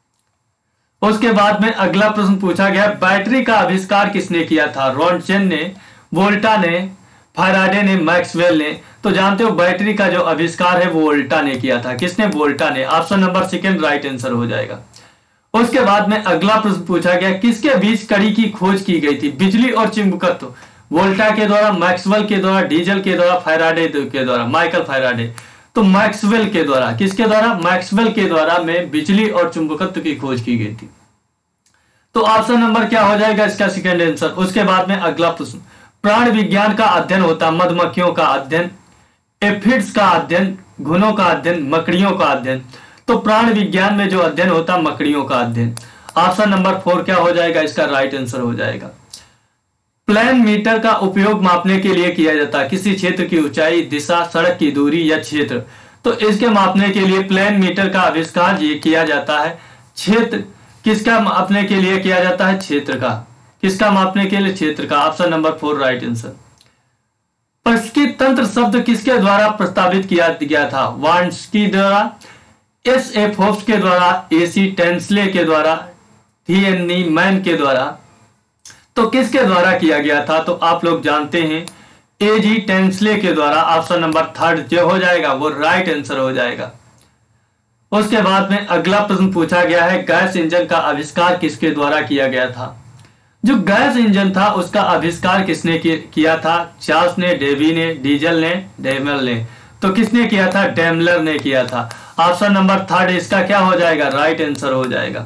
उसके बाद में अगला प्रश्न पूछा गया, बैटरी का आविष्कार किसने किया था, रॉन्टजेन ने, वोल्टा ने, फैराडे ने, मैक्सवेल ने। तो जानते हो बैटरी का जो आविष्कार है वो वोल्टा ने किया था। किसने, वोल्टा ने। Option number second right answer हो जाएगा। उसके बाद में अगला प्रश्न पूछा गया, किसके बीच कड़ी की खोज की गई थी, बिजली और चुंबकत्व। वोल्टा के द्वारा, मैक्सवेल के द्वारा, डीजल के द्वारा, फैराडे के द्वारा, माइकल फैराडे। तो मैक्सवेल के द्वारा, किसके द्वारा? मैक्सवेल के द्वारा में बिजली और चुंबकत्व की खोज की गई थी। तो ऑप्शन नंबर क्या हो जाएगा इसका सेकंड आंसर। उसके बाद में अगला प्रश्न, प्राण विज्ञान का अध्ययन होता है मधुमक्खियों का अध्ययन, एफिड्स का अध्ययन, घुनों का अध्ययन, मकड़ियों का अध्ययन। तो प्राण विज्ञान में जो अध्ययन होता है मकड़ियों का अध्ययन। ऑप्शन नंबर फोर क्या हो जाएगा इसका राइट आंसर हो जाएगा। प्लेन मीटर का उपयोग मापने के लिए किया जाता है किसी क्षेत्र की ऊंचाई, दिशा, सड़क की दूरी या क्षेत्र। तो इसके मापने के लिए प्लेन मीटर का आविष्कार ये किया जाता है। क्षेत्र किसका मापने के लिए किया जाता है? क्षेत्र का। किसका मापने के लिए? क्षेत्र का। Option number four right answer. परिष्कृत तंत्र शब्द किसके द्वारा प्रस्तावित किया गया था? वार्नस्की द्वारा, एस ए फोर्ब्स के द्वारा, ए सी टेंसले के द्वारा, थी एन नी मैन के द्वारा। तो किसके द्वारा किया गया था? तो आप लोग जानते हैं ए जी टेंसले के द्वारा। ऑप्शन नंबर थर्ड जो हो जाएगा वो राइट आंसर हो जाएगा। उसके बाद में अगला प्रश्न पूछा गया है, गैस इंजन का आविष्कार किसके द्वारा किया गया था? जो गैस इंजन था उसका आविष्कार किसने किया था? चार्ल्स ने, डेवी ने, डीजल ने, डेमल ने। तो किसने किया था? डेमलर ने किया था। ऑप्शन नंबर थर्ड इसका क्या हो जाएगा? राइट आंसर हो जाएगा।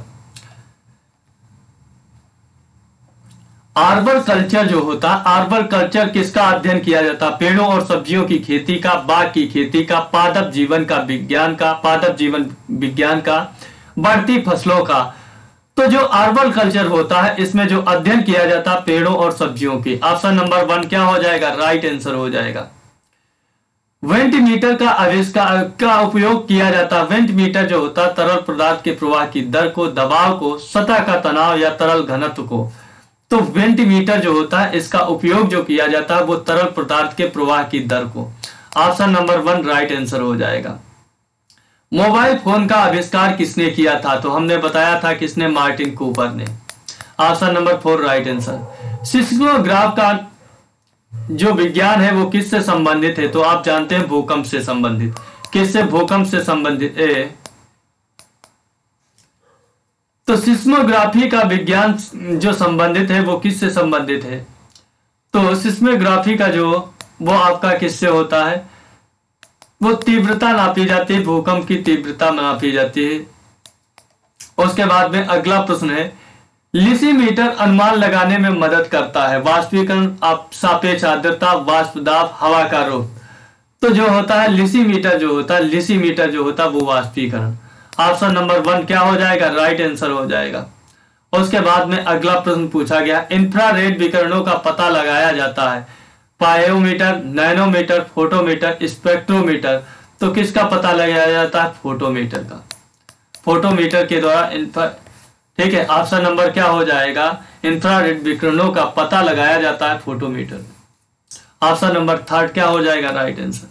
आर्बर कल्चर जो होता, आर्बर कल्चर किसका अध्ययन किया जाता? पेड़ों और सब्जियों की खेती का, बाग की खेती का, पादप जीवन का विज्ञान का, पादप जीवन विज्ञान का, बढ़ती फसलों का। तो जो आर्बर कल्चर होता है इसमें जो अध्ययन किया जाता है पेड़ों और सब्जियों की। ऑप्शन नंबर वन क्या हो जाएगा? राइट आंसर हो जाएगा। वेंटमीटर का आविष्कार का उपयोग किया जाता है। वेंटमीटर जो होता है तरल पदार्थ के प्रवाह की दर को, दबाव को, सतह का तनाव या तरल घनत्व को। तो वेंटमीटर जो होता है इसका उपयोग जो किया जाता है वो तरल पदार्थ के प्रवाह की दर को। Option number one right answer हो जाएगा। मोबाइल फोन का आविष्कार किसने किया था? तो हमने बताया था किसने? मार्टिन कूपर ने। Option number four right answer. Seismograph का जो विज्ञान है वो किससे संबंधित है? तो आप जानते हैं भूकंप से संबंधित। किससे? भूकंप से संबंधित है। तो सिस्मोग्राफी का विज्ञान जो संबंधित है वो किससे संबंधित है? तो सिस्मोग्राफी का जो वो आपका किससे होता है? वो तीव्रता नापी जाती है, भूकंप की तीव्रता नापी जाती है। उसके बाद में अगला प्रश्न है, लिसीमीटर अनुमान लगाने में मदद करता है। वाष्पीकरण, सापेक्ष आर्द्रता, वाष्प दाब, हवा का रुख। तो जो होता है लिसीमीटर जो होता है लिसीमीटर जो होता है वो वाष्पीकरण। ऑप्शन नंबर वन क्या हो जाएगा? राइट आंसर हो जाएगा। उसके बाद में अगला प्रश्न पूछा गया, इंफ्रारेड विकिरणों का पता लगाया जाता है। Pyrometer, nanometer, photometer, spectrometer. तो किसका पता लगाया जाता है? फोटोमीटर का। फोटोमीटर के द्वारा। ठीक है, ऑप्शन नंबर क्या हो जाएगा? इंफ्रारेड विकिरणों का पता लगाया जाता है फोटोमीटर। ऑप्शन नंबर थर्ड क्या हो जाएगा? Right answer.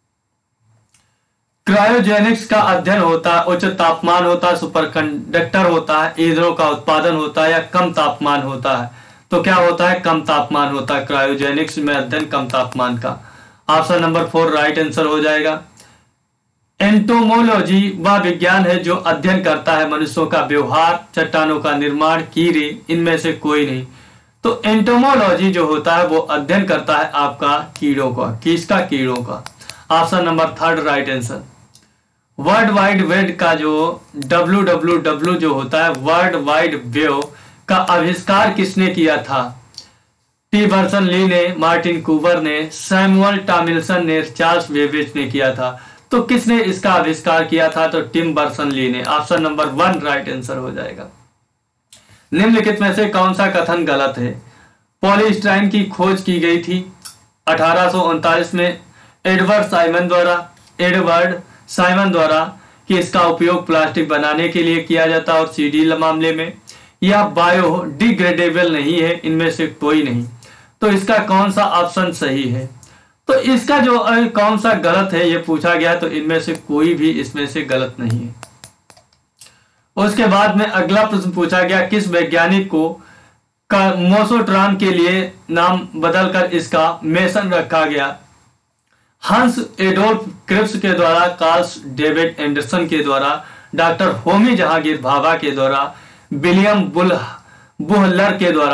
क्रायोजेनिक्स का अध्ययन होता है, उच्च तापमान होता है, सुपरकंडक्टर होता है, ईंधनों का उत्पादन होता है या कम तापमान होता है। तो क्या होता है? कम तापमान होता है। क्रायोजेनिक्स में अध्ययन कम तापमान का। Option number four right answer हो जाएगा। एंटोमोलॉजी वह विज्ञान है जो अध्ययन करता है मनुष्यों का व्यवहार, चट्टानों का निर्माण, कीड़े, इनमें से कोई नहीं। तो एंटोमोलॉजी जो होता है वो अध्ययन करता है आपका कीड़ों का। किसका? कीड़ों का। Option number third right answer. World Wide Web का जो डब्ल्यू डब्ल्यू डब्ल्यू जो होता है वर्ल्ड वाइड वेब का आविष्कार किसने किया था? टी बर्सन ली ने, मार्टिन कूपर ने, सैमुअल टॉमिल्सन ने, चार्ल्स बेबेज ने किया था। तो किसने इसका आविष्कार किया था? तो टिम बर्सन ली ने। Option number one right answer हो जाएगा। निम्नलिखित में से कौन सा कथन गलत है? पॉलीस्टाइरीन की खोज की गई थी अठारह सौ उनतालीस में एडवर्ड साइमन द्वारा एडवर्ड साइमन द्वारा कि इसका उपयोग प्लास्टिक बनाने के लिए किया जाता और सीडी मामले में, या बायोडिग्रेडेबल नहीं है, इनमें से कोई नहीं। तो इसका कौन सा ऑप्शन सही है? तो इसका जो कौन सा गलत है ये पूछा गया, तो इनमें से कोई भी इसमें से गलत नहीं है। उसके बाद में अगला प्रश्न पूछा गया, किस वैज्ञानिक को का मोसोट्रान के लिए नाम बदलकर इसका मेसन रखा गया? हंस एडोल्फ क्रिप्स के द्वारा, कार्ल्स डेविड एंडरसन के द्वारा, डॉक्टर होमी जहांगीर भाभा के द्वारा, विलियम बुल बुहलर के द्वारा।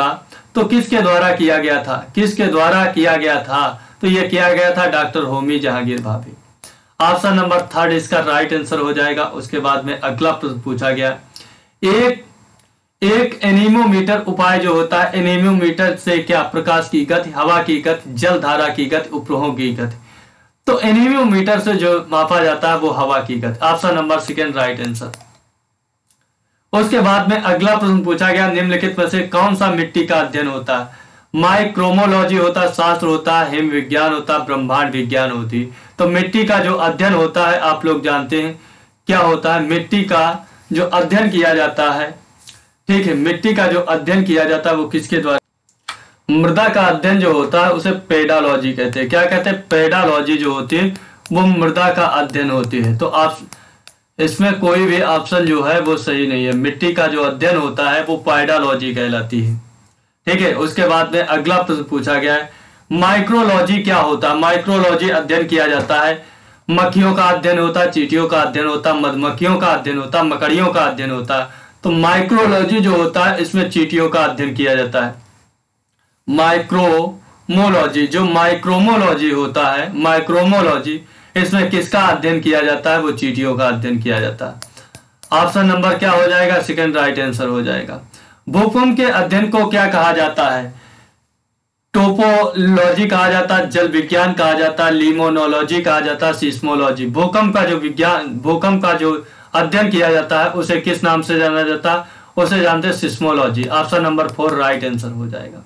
तो किसके द्वारा किया गया था? किसके द्वारा किया गया था? तो ये किया गया था doctor Homi Jahangir Bhabha. Option number third इसका राइट आंसर हो जाएगा। उसके बाद में अगला प्रश्न पूछा गया, एक एक एनीमोमीटर उपाय जो होता है, एनीमोमीटर से क्या? प्रकाश की गति, हवा की गति, जल धारा की गति, उपग्रहों की गति। तो एनीमोमीटर से जो मापा जाता है वो हवा की गति। Option number second right answer. उसके बाद में अगला प्रश्न पूछा गया, निम्नलिखित में से कौन सा मिट्टी का अध्ययन होता है? माइक्रोमोलॉजी होता है, शास्त्र होता है, हिम विज्ञान होता है, ब्रह्मांड विज्ञान होती। तो मिट्टी का जो अध्ययन होता है आप लोग जानते हैं क्या होता है? मिट्टी का जो अध्ययन किया जाता है, ठीक है, मिट्टी का जो अध्ययन किया जाता है वो किसके द्वारा? मृदा का अध्ययन जो होता है उसे पेडालॉजी कहते हैं। क्या कहते हैं? पेडालॉजी जो होती है वो मृदा का अध्ययन होती है। तो आप इसमें कोई भी ऑप्शन जो है वो सही नहीं है। मिट्टी का जो अध्ययन होता है वो पेडालॉजी कहलाती है, ठीक है। उसके बाद में अगला प्रश्न पूछा गया है, माइक्रोलॉजी क्या होता है? माइक्रोलॉजी अध्ययन किया जाता है, मक्खियों का अध्ययन होता है, चींटियों का अध्ययन होता है, मधुमक्खियों का अध्ययन होता है, मकड़ियों का अध्ययन होता है। तो माइक्रोलॉजी जो होता है इसमें चींटियों का अध्ययन किया जाता है। माइक्रोमोलॉजी जो माइक्रोमोलॉजी होता है, माइक्रोमोलॉजी इसमें किसका अध्ययन किया जाता है? वो चींटियों का अध्ययन किया जाता है। ऑप्शन नंबर क्या हो जाएगा? सेकंड राइट आंसर हो जाएगा। भूकंप के अध्ययन को क्या कहा जाता है? टोपोलॉजी कहा जाता है, जल विज्ञान कहा जाता है, लिमोनोलॉजी कहा जाता है, सिस्मोलॉजी। भूकंप का जो विज्ञान भूकंप का जो अध्ययन किया जाता है उसे किस नाम से जाना जाता है? उसे जानते हैं seismology. Option number four right answer हो जाएगा।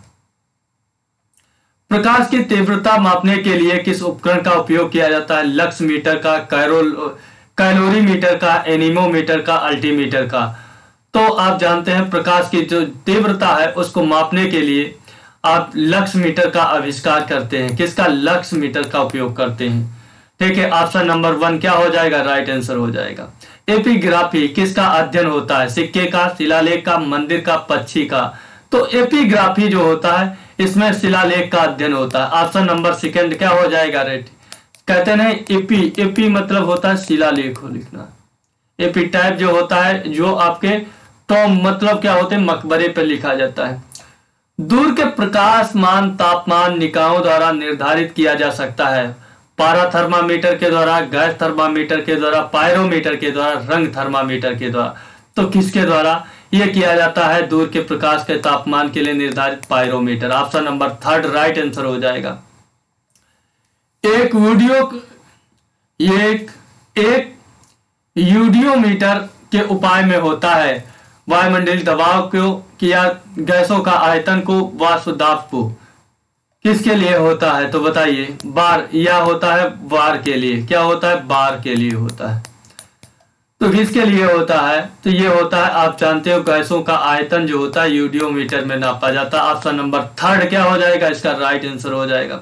प्रकाश की तीव्रता मापने के लिए किस उपकरण का उपयोग किया जाता है? लक्स मीटर का, कैरोल कैलोरीमीटर का, एनीमोमीटर का, अल्टीमीटर का। तो आप जानते हैं प्रकाश की जो तीव्रता है उसको मापने के लिए आप लक्स मीटर का आविष्कार करते हैं। किसका? लक्स मीटर का उपयोग करते हैं, ठीक है। ऑप्शन नंबर वन क्या हो जाएगा? राइट आंसर हो जाएगा। एपिग्राफी किसका अध्ययन होता है? सिक्के का, शिलालेख का, मंदिर का, पक्षी का। तो एपिग्राफी जो होता है इसमें शिलालेख का अध्ययन होता है। ऑप्शन नंबर सेकंड क्या हो जाएगा? राइट। कहते हैं एपी, एपी मतलब होता है शिलालेख हो लिखना। एपिटाइप जो होता है जो आपके टॉम मतलब क्या होते हैं? मकबरे पर लिखा जाता है। दूर के प्रकाशमान तापमान निकायों द्वारा निर्धारित किया जा सकता है। पारा थर्मामीटर के द्वारा, गैस थर्मामीटर के द्वारा, पायरोमीटर के द्वारा, रंग थर्मामीटर के द्वारा। तो किसके द्वारा यह किया जाता है? दूर के प्रकाश के तापमान के लिए निर्धारित pyrometer. Option number third right answer हो जाएगा। एक वीडियो एक एक यूडियोमीटर के उपाय में होता है वायुमंडलीय दबाव को किया गैसों का आयतन को, वाष्प दाब को। किसके लिए होता है? तो बताइए। बार या होता है बार के लिए। क्या होता है? बार के लिए होता है। तो किसके लिए होता है? तो ये होता है, आप जानते हो, गैसों का आयतन जो होता है यूडियोमीटर में नापा जाता है। ऑप्शन नंबर थर्ड क्या हो जाएगा? इसका राइट आंसर हो जाएगा।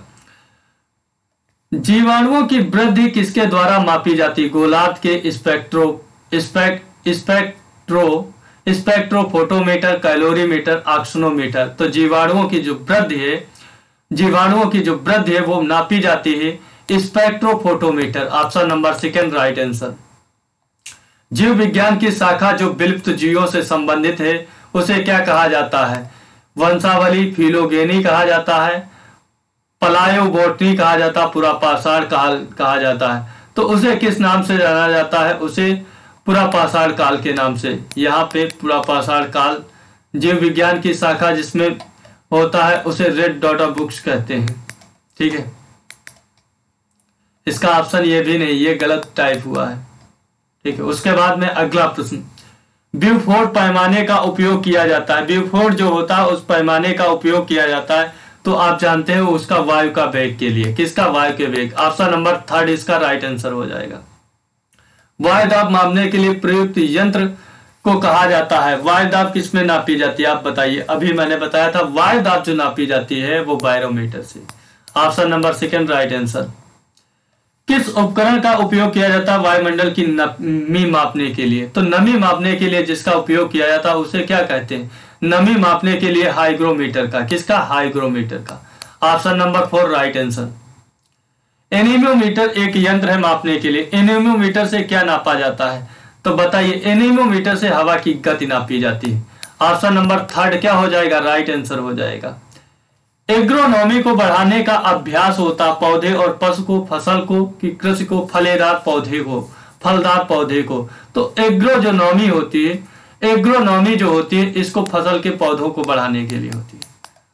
जीवाणुओं की वृद्धि किसके द्वारा मापी जाती? गोलार्ध के spectro spect spectro spectrophotometer, calorimeter, auxanometer. तो जीवाणुओं की जो वृद्धि है जीवाणुओं की जो वृद्धि है वो नापी जाती है spectrophotometer. Option number second right answer. जीव विज्ञान की शाखा जो विलुप्त जीवों से संबंधित है उसे क्या कहा जाता है? वंशावली, फिलोगेनी कहा जाता है, पलायोबोटनी कहा जाता है, पुरापाषाण काल कहा जाता है। तो उसे किस नाम से जाना जाता है? उसे पुरापाषाण काल के नाम से। यहाँ पे पुरापाषाण काल जीव विज्ञान की शाखा जिसमें होता है उसे रेड डॉट ऑफ बुक्स कहते हैं, ठीक है। इसका ऑप्शन ये भी नहीं, ये गलत टाइप हुआ है, ठीक है। उसके बाद में अगला प्रश्न, ब्यूफोर्ड पैमाने का उपयोग किया जाता है। ब्यूफोर्ड जो होता है उस पैमाने का उपयोग किया जाता है, तो आप जानते हो उसका वायु का वेग के लिए। किसका? वायु के वेग। ऑप्शन नंबर थर्ड इसका राइट आंसर हो जाएगा। वायु दाब मापने के लिए प्रयुक्त यंत्र को कहा जाता है। वायु दाब किसमें नापी जाती है? आप बताइए। अभी मैंने बताया था वायु दाब जो नापी जाती है वो बैरोमीटर से। Option number second right answer. किस उपकरण का उपयोग किया जाता है वायुमंडल की नमी मापने के लिए? तो नमी मापने के लिए जिसका उपयोग किया जाता है उसे क्या कहते हैं? नमी मापने के लिए हाइग्रोमीटर का। किसका? हाइग्रोमीटर का। Option number four right answer. Anemometer एक यंत्र है मापने के लिए। एनीमोमीटर से क्या नापा जाता है? तो बताइए। एनीमोमीटर से हवा की गति नापी जाती है। ऑप्शन नंबर थर्ड क्या हो जाएगा, राइट आंसर हो जाएगा। एग्रोनॉमी को बढ़ाने का अभ्यास होता पौधे और पशु को, फसल को, कि कृषि को, फलेदार पौधे को, फलदार पौधे को। तो एग्रो जो नॉमी होती है, एग्रोनॉमी जो होती है इसको फसल के पौधों को बढ़ाने के लिए होती है।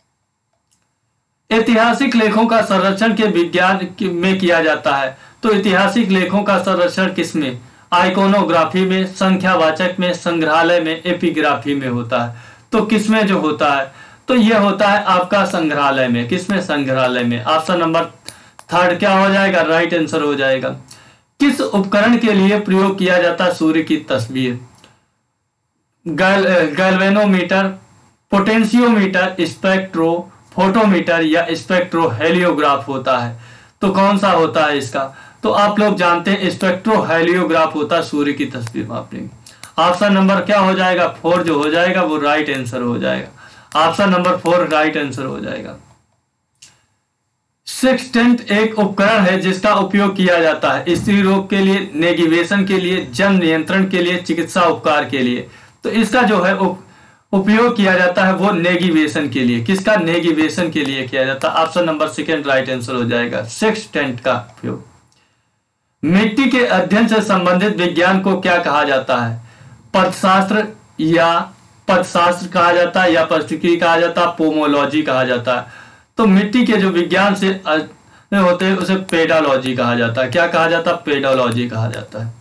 ऐतिहासिक लेखों का संरक्षण के विज्ञान में किया जाता है। तो ऐतिहासिक लेखों का संरक्षण किसमें, आइकोनोग्राफी में, संख्यावाचक में, संग्रहालय में, एपिग्राफी में होता है। तो किसमें जो होता है, तो यह होता है आपका संग्रहालय में। किसमें, संग्रहालय में। ऑप्शन नंबर थर्ड क्या हो जाएगा, राइट आंसर हो जाएगा। किस उपकरण के लिए प्रयोग किया जाता है सूर्य की तस्वीर, gal galvanometer, potentiometer, spectrophotometer या स्पेक्ट्रो हेलियोग्राफ होता है। तो कौन सा होता है इसका, तो आप लोग जानते हैं स्पेक्ट्रो हेलियोग्राफ होता है सूर्य की तस्वीर मापने। ऑप्शन नंबर क्या हो जाएगा, फोर जो हो जाएगा वो राइट आंसर हो जाएगा। Option number four right answer हो जाएगा। सेक्सटेंट एक उपकरण है जिसका उपयोग किया जाता है स्त्री रोग के लिए, नेविगेशन के लिए, जन्म नियंत्रण के लिए, चिकित्सा उपचार के लिए। तो इसका जो है उप, उपयोग किया जाता है वो नेविगेशन के लिए। किसका, नेविगेशन के लिए किया जाता है। Option number second right answer हो जाएगा, सेक्सटेंट का उपयोग। मिट्टी के अध्ययन से संबंधित विज्ञान को क्या कहा जाता है, पथशास्त्र या पथशास्त्र कहा जाता है, या परिस्थिति कहा जाता है, पोमोलॉजी कहा जाता है। तो मिट्टी के जो विज्ञान से होते हैं उसे पेडोलॉजी कहा जाता है। क्या कहा जाता है, पेडोलॉजी कहा जाता है।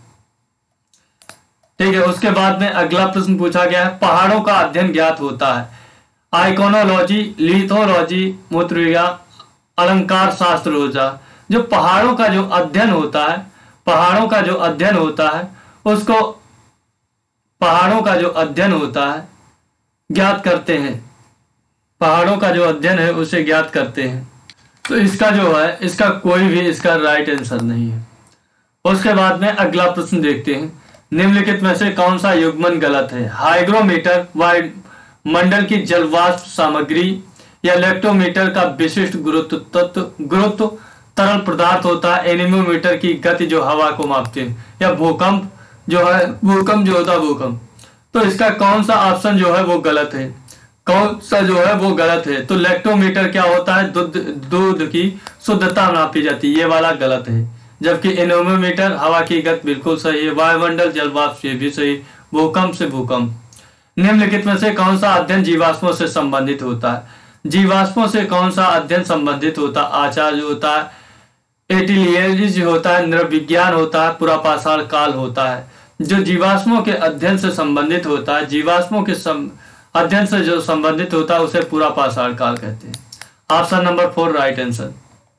ठीक है, उसके बाद में अगला प्रश्न पूछा गया है, पहाड़ों का अध्ययन ज्ञात होता है, आइकोनोलॉजी, लिथोलॉजी, मूत्रविज्ञान, अलंकार शास्त्र रोजा। जो पहाड़ों का जो अध्ययन होता है, पहाड़ों का जो अध्ययन होता है उसको, पहाड़ों का जो अध्ययन होता है ज्ञात करते हैं, पहाड़ों का जो अध्ययन है उसे ज्ञात करते हैं। तो इसका जो है, इसका कोई भी इसका राइट आंसर नहीं है। उसके बाद में अगला प्रश्न देखते हैं, निम्नलिखित में से कौन सा युग्मन गलत है, हाइग्रोमीटर वायुमंडल की जलवाष्प सामग्री, या इलेक्ट्रोमीटर का विशिष्ट गुरुत्व तत्व गुरुत्व तरल पदार्थ होता है, एनीमोमीटर की गति जो हवा को मापते हैं, या भूकंप जो है, भूकंप जो होता है भूकंप। तो इसका कौन सा ऑप्शन जो है वो गलत है, कौन सा जो है वो गलत है। तो इलेक्ट्रोमीटर क्या होता है, दूध दूध की शुद्धता नापी जाती है, ये वाला गलत है। जबकि एनीमोमीटर हवा की गति बिल्कुल सही है, वायुमंडल जलवाष्प ये भी सही, भूकंप से भूकंप। निम्नलिखित में से कौन सा अध्ययन जीवाश्मों से संबंधित होता है, जीवाश्मों से कौन सा अध्ययन संबंधित होता है, आचार जो होता है, एटिलियज होता है, नृविज्ञान होता है, पुरापाषाण काल होता है। जो जीवाश्मों के अध्ययन से संबंधित होता है, जीवाश्मों के सम, अध्ययन से जो संबंधित होता है उसे पुरापाषाण काल कहते हैं। Option number four right answer.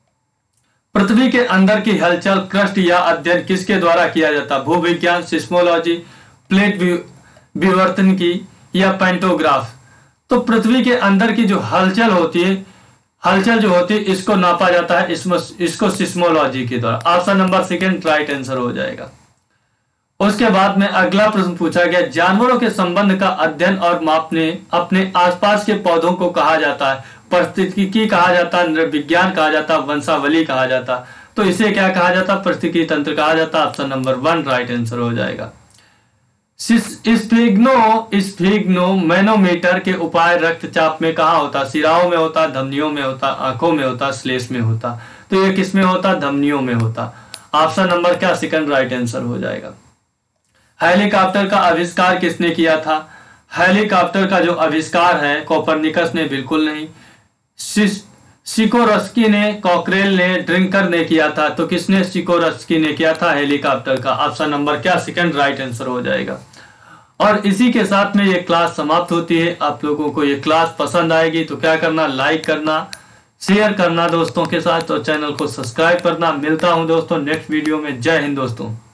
पृथ्वी के अंदर की हलचल क्रस्ट या अध्ययन किसके द्वारा किया जाता है, भूविज्ञान, सिस्मोलॉजी, प्लेट विवर्तन की, या पेंटोग्राफ। तो पृथ्वी के अंदर की जो हलचल होती है, हलचल जो होती है इसको नापा जाता है इसमें, इसको सिस्मोलॉजी के द्वारा। Option number second right answer हो जाएगा। उसके बाद में अगला प्रश्न पूछा गया, जानवरों के संबंध का अध्ययन और मापने अपने आसपास के पौधों को कहा जाता है, पारिस्थितिकी कहा जाता है, नृविज्ञान कहा जाता है, वंशावली कहा जाता। तो इसे क्या कहा जाता, पारिस्थितिकी तंत्र कहा जाता। Option number one right answer हो जाएगा। स्फिग्नो स्फिग्नो मैनोमीटर के उपाय रक्तचाप में कहा होता, सिराओं में होता, धमनियों में होता, आंखों में होता, श्लेष में होता। तो ये किसमें होता, धमनियों में होता। ऑप्शन नंबर क्या सेकंड राइट आंसर हो जाएगा। हेलीकॉप्टर का आविष्कार किसने किया था, हेलीकॉप्टर का जो आविष्कार है कोपरनिकस ने बिल्कुल नहीं, सिकोरस्की ने, कॉकरेल ने, ड्रिंकर ने किया था। तो किसने, सिकोरस्की ने किया था हेलीकॉप्टर का। ऑप्शन नंबर क्या सेकंड राइट आंसर हो जाएगा। और इसी के साथ में ये क्लास समाप्त होती है। आप लोगों को ये क्लास पसंद आएगी तो क्या करना, लाइक करना, शेयर करना दोस्तों के साथ, और चैनल को सब्सक्राइब करना। मिलता हूं दोस्तों नेक्स्ट वीडियो में। जय हिंद दोस्तों।